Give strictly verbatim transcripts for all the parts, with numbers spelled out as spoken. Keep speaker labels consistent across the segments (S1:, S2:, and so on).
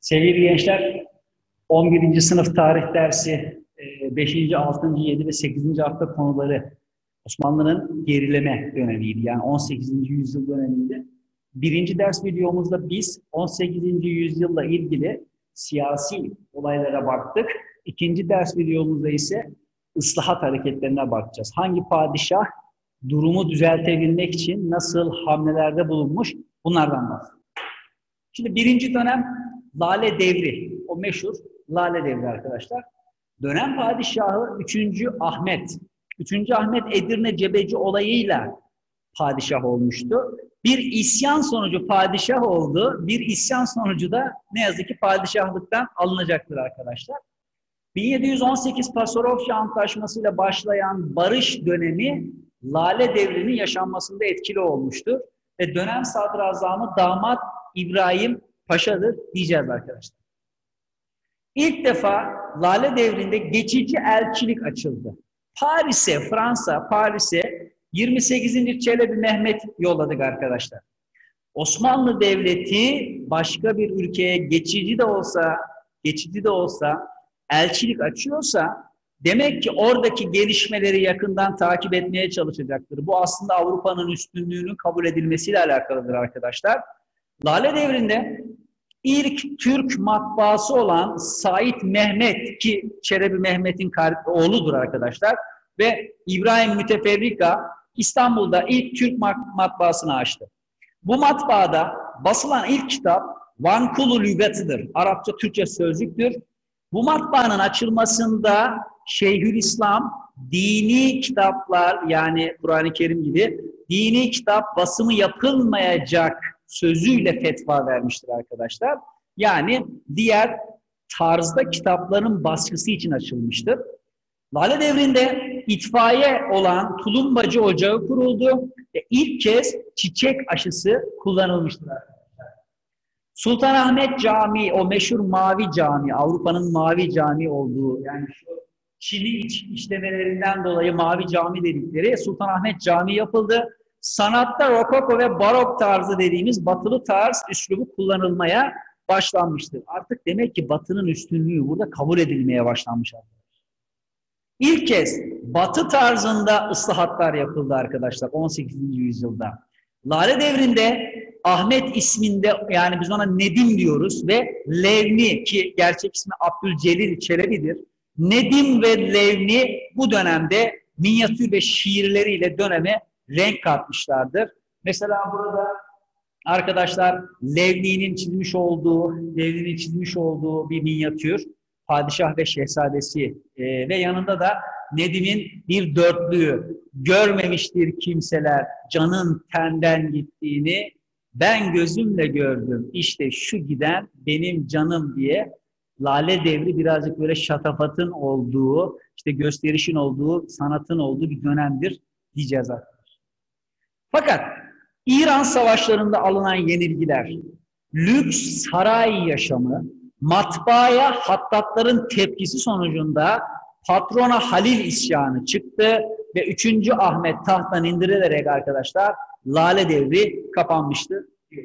S1: Sevgili gençler, on birinci sınıf tarih dersi beşinci, altıncı, yedi ve sekizinci hafta konuları Osmanlı'nın gerileme dönemiydi. Yani on sekizinci yüzyıl dönemiydi. Birinci ders videomuzda biz on sekizinci yüzyılla ilgili siyasi olaylara baktık. İkinci ders videomuzda ise ıslahat hareketlerine bakacağız. Hangi padişah durumu düzeltebilmek için nasıl hamlelerde bulunmuş, bunlardan bahsedeceğiz. Şimdi birinci dönem Lale Devri, o meşhur Lale Devri arkadaşlar. Dönem padişahı üçüncü Ahmet. üçüncü Ahmet Edirne Cebeci olayıyla padişah olmuştu. Bir isyan sonucu padişah oldu. Bir isyan sonucu da ne yazık ki padişahlıktan alınacaktır arkadaşlar. bin yedi yüz on sekiz Pasarofya Antlaşması'yla başlayan barış dönemi Lale Devri'nin yaşanmasında etkili olmuştur. Ve dönem sadrazamı damat İbrahim Paşa'dır diyeceğiz arkadaşlar. İlk defa Lale Devri'nde geçici elçilik açıldı. Paris'e, Fransa, Paris'e yirmi sekizinci Çelebi Mehmet yolladık arkadaşlar. Osmanlı Devleti başka bir ülkeye geçici de olsa, geçici de olsa elçilik açıyorsa demek ki oradaki gelişmeleri yakından takip etmeye çalışacaktır. Bu aslında Avrupa'nın üstünlüğünün kabul edilmesiyle alakalıdır arkadaşlar. Lale Devri'nde ilk Türk matbaası olan Said Mehmet, ki Çelebi Mehmet'in oğludur arkadaşlar, ve İbrahim Müteferrika İstanbul'da ilk Türk matbaasını açtı. Bu matbaada basılan ilk kitap Vankulu Lügatı'dır. Arapça Türkçe sözlüktür. Bu matbaanın açılmasında Şeyhülislam dini kitaplar, yani Kur'an-ı Kerim gibi dini kitap basımı yapılmayacak sözüyle fetva vermiştir arkadaşlar. Yani diğer tarzda kitapların baskısı için açılmıştır. Lale Devri'nde itfaiye olan Tulumbacı Ocağı kuruldu ve ilk kez çiçek aşısı kullanılmıştır arkadaşlar. Sultanahmet Camii, o meşhur Mavi Cami, Avrupa'nın Mavi Cami olduğu, yani şu Çin'i iç işlemelerinden dolayı Mavi Cami dedikleri Sultanahmet Camii yapıldı. Sanatta rokoko ve barok tarzı dediğimiz batılı tarz üslubu kullanılmaya başlanmıştır. Artık demek ki batının üstünlüğü burada kabul edilmeye başlanmış arkadaşlar. İlk kez batı tarzında ıslahatlar yapıldı arkadaşlar on sekizinci yüzyılda. Lale Devri'nde Ahmet isminde, yani biz ona Nedim diyoruz, ve Levni, ki gerçek ismi Abdülcelil Çelebi'dir. Nedim ve Levni bu dönemde minyatür ve şiirleriyle döneme renk katmışlardır. Mesela burada arkadaşlar Levni'nin çizmiş olduğu, Levni'nin çizmiş olduğu bir minyatür, padişah ve şehzadesi e, ve yanında da Nedim'in bir dörtlüğü, görmemiştir kimseler canın tenden gittiğini, ben gözümle gördüm, işte şu giden benim canım diye Lale Devri birazcık böyle şatafatın olduğu, işte gösterişin olduğu, sanatın olduğu bir dönemdir diyeceğiz arkadaşlar. Fakat İran savaşlarında alınan yenilgiler, lüks saray yaşamı, matbaaya hattatların tepkisi sonucunda patrona Halil isyanı çıktı ve üçüncü Ahmet tahttan indirilerek arkadaşlar Lale Devri kapanmıştı.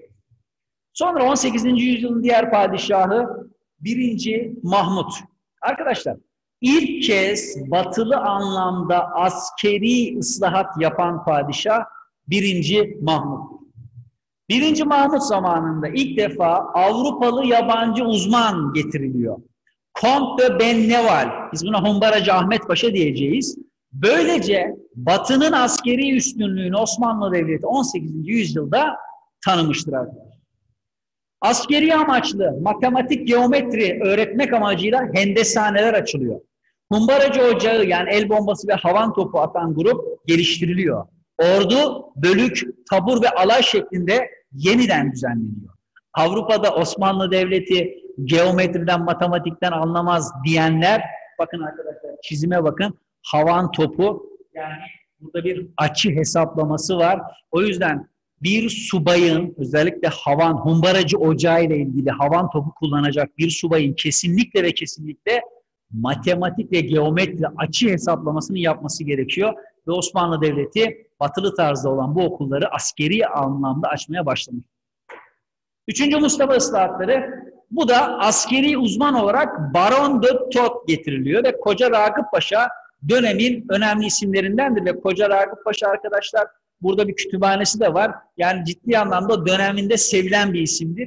S1: Sonra on sekizinci yüzyılın diğer padişahı birinci Mahmut. Arkadaşlar ilk kez batılı anlamda askeri ıslahat yapan padişah birinci Mahmut. birinci Mahmut zamanında ilk defa Avrupalı yabancı uzman getiriliyor. Kont de Benneval, biz buna Humbaracı Ahmet Paşa diyeceğiz. Böylece Batı'nın askeri üstünlüğünü Osmanlı Devleti on sekizinci yüzyılda tanımıştır arkadaşlar. Askeri amaçlı matematik, geometri öğretmek amacıyla hendeshaneler açılıyor. Humbaracı Ocağı, yani el bombası ve havan topu atan grup geliştiriliyor. Ordu, bölük, tabur ve alay şeklinde yeniden düzenleniyor. Avrupa'da Osmanlı Devleti geometriden, matematikten anlamaz diyenler, bakın arkadaşlar çizime bakın, havan topu, yani burada bir açı hesaplaması var. O yüzden bir subayın, özellikle havan, humbaracı ocağı ile ilgili havan topu kullanacak bir subayın kesinlikle ve kesinlikle matematik ve geometri açı hesaplamasını yapması gerekiyor. Ve Osmanlı Devleti batılı tarzda olan bu okulları askeri anlamda açmaya başlamış. Üçüncü Mustafa ıslahatları Bu da askeri uzman olarak Baron de Tod getiriliyor ve Koca Ragıp Paşa dönemin önemli isimlerindendir ve Koca Ragıp Paşa arkadaşlar burada bir kütüphanesi de var. Yani ciddi anlamda döneminde sevilen bir isimdir.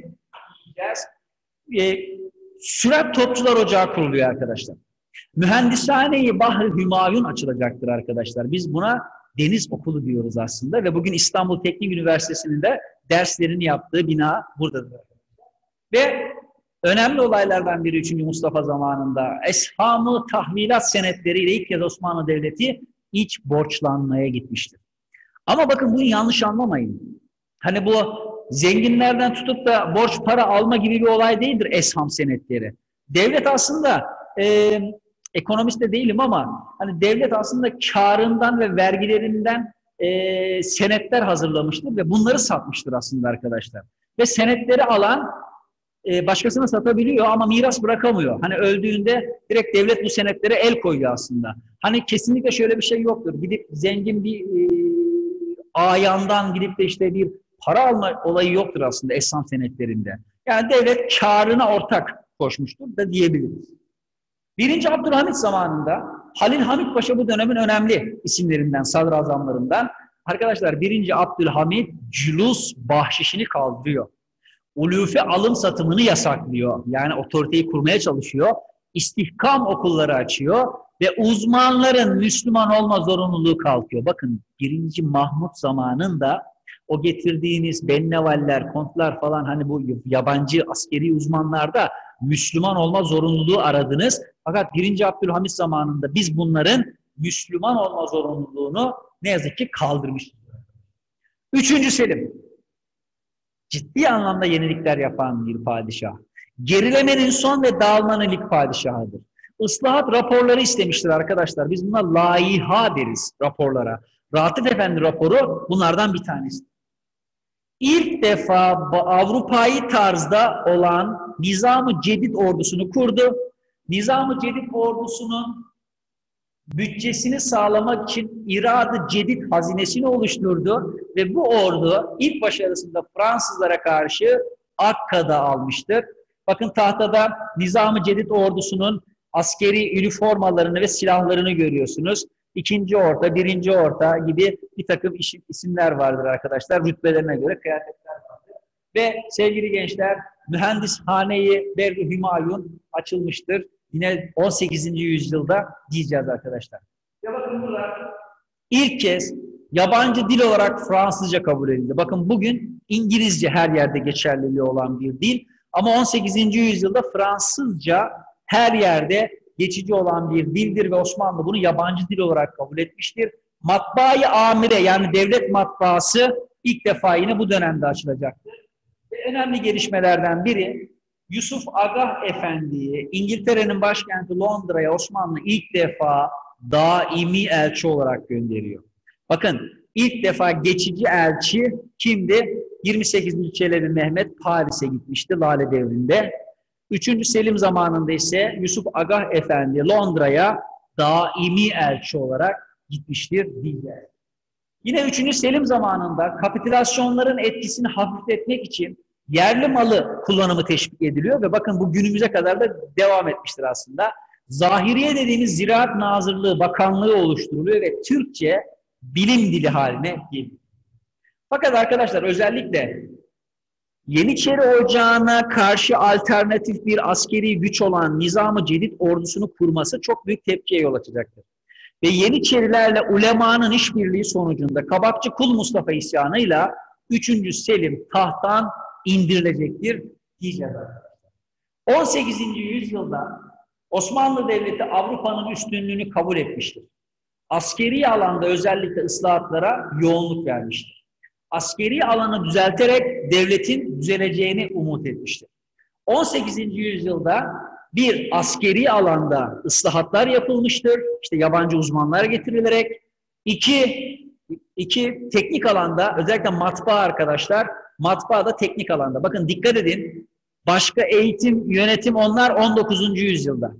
S1: E, Sürat Topçular Ocağı kuruluyor arkadaşlar. Mühendishane-i Bahri Hümayun açılacaktır arkadaşlar. Biz buna deniz okulu diyoruz aslında ve bugün İstanbul Teknik Üniversitesi'nin de derslerini yaptığı bina buradadır. Ve önemli olaylardan biri üçüncü Mustafa zamanında Esham-ı Tahvilat senetleriyle ilk kez Osmanlı Devleti iç borçlanmaya gitmiştir. Ama bakın bunu yanlış anlamayın. Hani bu zenginlerden tutup da borç para alma gibi bir olay değildir esham senetleri. Devlet aslında e, ekonomist de değilim ama hani devlet aslında karından ve vergilerinden e, senetler hazırlamıştır ve bunları satmıştır aslında arkadaşlar. Ve senetleri alan e, başkasına satabiliyor ama miras bırakamıyor. Hani öldüğünde direkt devlet bu senetlere el koyuyor aslında. Hani kesinlikle şöyle bir şey yoktur. Gidip zengin bir e, ayandan gidip de işte bir para alma olayı yoktur aslında esham senetlerinde. Yani devlet karına ortak koşmuştur da diyebiliriz. Birinci Abdülhamit zamanında Halil Hamit Paşa bu dönemin önemli isimlerinden, sadrazamlarından. Arkadaşlar birinci Abdülhamit cülus bahşişini kaldırıyor. Ulufe alım satımını yasaklıyor. Yani otoriteyi kurmaya çalışıyor. İstihkam okulları açıyor ve uzmanların Müslüman olma zorunluluğu kalkıyor. Bakın birinci Mahmut zamanında o getirdiğiniz bennevaller, kontlar falan hani bu yabancı askeri uzmanlarda Müslüman olma zorunluluğu aradınız. Fakat birinci Abdülhamit zamanında biz bunların Müslüman olma zorunluluğunu ne yazık ki kaldırmışız. Üçüncü Selim. Ciddi anlamda yenilikler yapan bir padişah. Gerilemenin son ve dağılmanın ilk padişahıdır. Islahat raporları istemiştir arkadaşlar. Biz buna laiha deriz raporlara. Ratif Efendi raporu bunlardan bir tanesi. İlk defa Avrupa'yı tarzda olan Nizam-ı Cedid ordusunu kurdu. Nizam-ı Cedid ordusunun bütçesini sağlamak için İrad-ı Cedid hazinesini oluşturdu ve bu ordu ilk başarısında Fransızlara karşı Akka'da almıştır. Bakın tahtada Nizam-ı Cedid ordusunun askeri üniformalarını ve silahlarını görüyorsunuz. İkinci orta, birinci orta gibi bir takım isimler vardır arkadaşlar. Rütbelerine göre kıyafetler vardır. Ve sevgili gençler, Mühendishane-i Bahri Hümayun açılmıştır. Yine on sekizinci yüzyılda diyeceğiz arkadaşlar. Ya bakın burada ilk kez yabancı dil olarak Fransızca kabul edildi. Bakın bugün İngilizce her yerde geçerliliği olan bir dil. Ama on sekizinci yüzyılda Fransızca her yerde geçici olan bir dildir ve Osmanlı bunu yabancı dil olarak kabul etmiştir. Matbaa-i amire yani devlet matbaası ilk defa yine bu dönemde açılacaktır. Ve önemli gelişmelerden biri Yusuf Agah Efendi'yi İngiltere'nin başkenti Londra'ya Osmanlı ilk defa daimi elçi olarak gönderiyor. Bakın ilk defa geçici elçi kimdi? yirmi sekizinci Çelebi Mehmet Paris'e gitmişti Lale Devri'nde. üçüncü Selim zamanında ise Yusuf Agah Efendi Londra'ya daimi elçi olarak gitmiştir diyeceğiz. Yine üçüncü Selim zamanında kapitülasyonların etkisini hafifletmek için yerli malı kullanımı teşvik ediliyor ve bakın bu günümüze kadar da devam etmiştir aslında. Zahiriye dediğimiz Ziraat Nazırlığı, Bakanlığı oluşturuluyor ve Türkçe bilim dili haline geliyor. Fakat arkadaşlar özellikle Yeniçeri Ocağı'na karşı alternatif bir askeri güç olan Nizam-ı Cedid ordusunu kurması çok büyük tepkiye yol açacaktır. Ve Yeniçerilerle ulemanın işbirliği sonucunda Kabakçı Kul Mustafa isyanıyla üçüncü Selim tahttan indirilecektir diyeceğiz arkadaşlar. on sekizinci yüzyılda Osmanlı Devleti Avrupa'nın üstünlüğünü kabul etmiştir. Askeri alanda özellikle ıslahatlara yoğunluk vermiştir. Askeri alanı düzelterek devletin düzeleceğini umut etmiştir. on sekizinci yüzyılda bir askeri alanda ıslahatlar yapılmıştır. İşte yabancı uzmanlar getirilerek. İki, iki teknik alanda özellikle matbaa arkadaşlar, matbaa da teknik alanda. Bakın dikkat edin. Başka eğitim, yönetim onlar on dokuzuncu yüzyılda.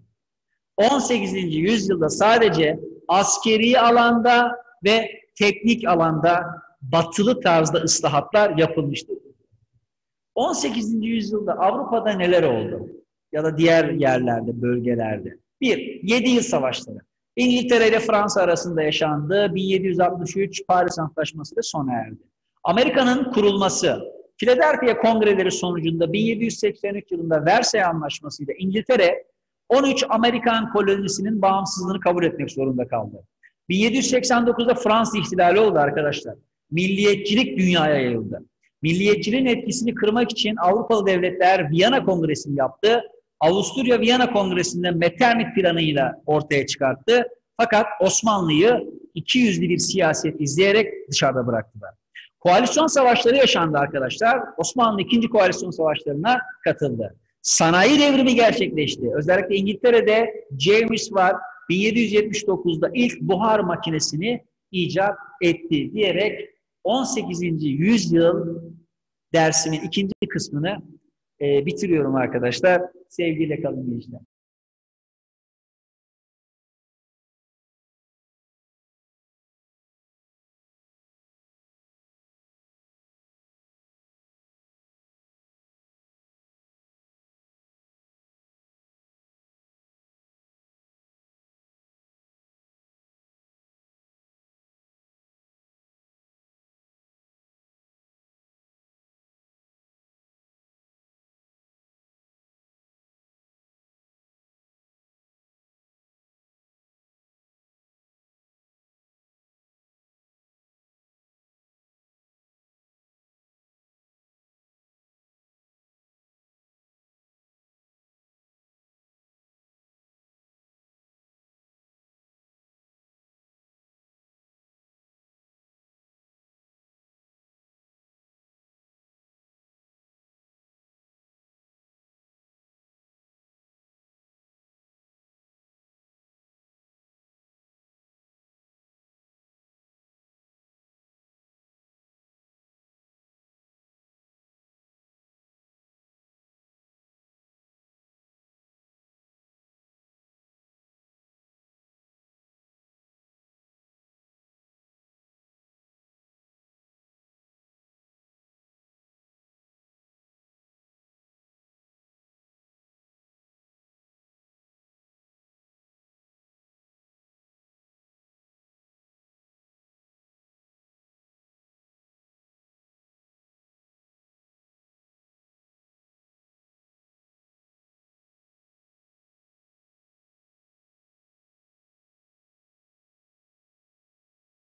S1: on sekizinci yüzyılda sadece askeri alanda ve teknik alanda batılı tarzda ıslahatlar yapılmıştır. on sekizinci yüzyılda Avrupa'da neler oldu? Ya da diğer yerlerde, bölgelerde. Bir, yedi yıl savaşları. İngiltere ile Fransa arasında yaşandı. bin yedi yüz altmış üç Paris Antlaşması ile sona erdi. Amerika'nın kurulması, Philadelphia Kongreleri sonucunda bin yedi yüz seksen üç yılında Versay Anlaşması ile İngiltere on üç Amerikan kolonisinin bağımsızlığını kabul etmek zorunda kaldı. bin yedi yüz seksen dokuzda Fransız ihtilali oldu arkadaşlar. Milliyetçilik dünyaya yayıldı. Milliyetçiliğin etkisini kırmak için Avrupalı devletler Viyana Kongresi'ni yaptı. Avusturya Viyana Kongresi'nde Metternich planıyla ortaya çıkarttı. Fakat Osmanlı'yı iki yüzlü bir siyaset izleyerek dışarıda bıraktılar. Koalisyon savaşları yaşandı arkadaşlar. Osmanlı ikinci koalisyon savaşlarına katıldı. Sanayi devrimi gerçekleşti. Özellikle İngiltere'de James Watt bin yedi yüz yetmiş dokuzda ilk buhar makinesini icat etti diyerek on sekizinci yüzyıl dersimin ikinci kısmını e, bitiriyorum arkadaşlar. Sevgiyle kalın gençler.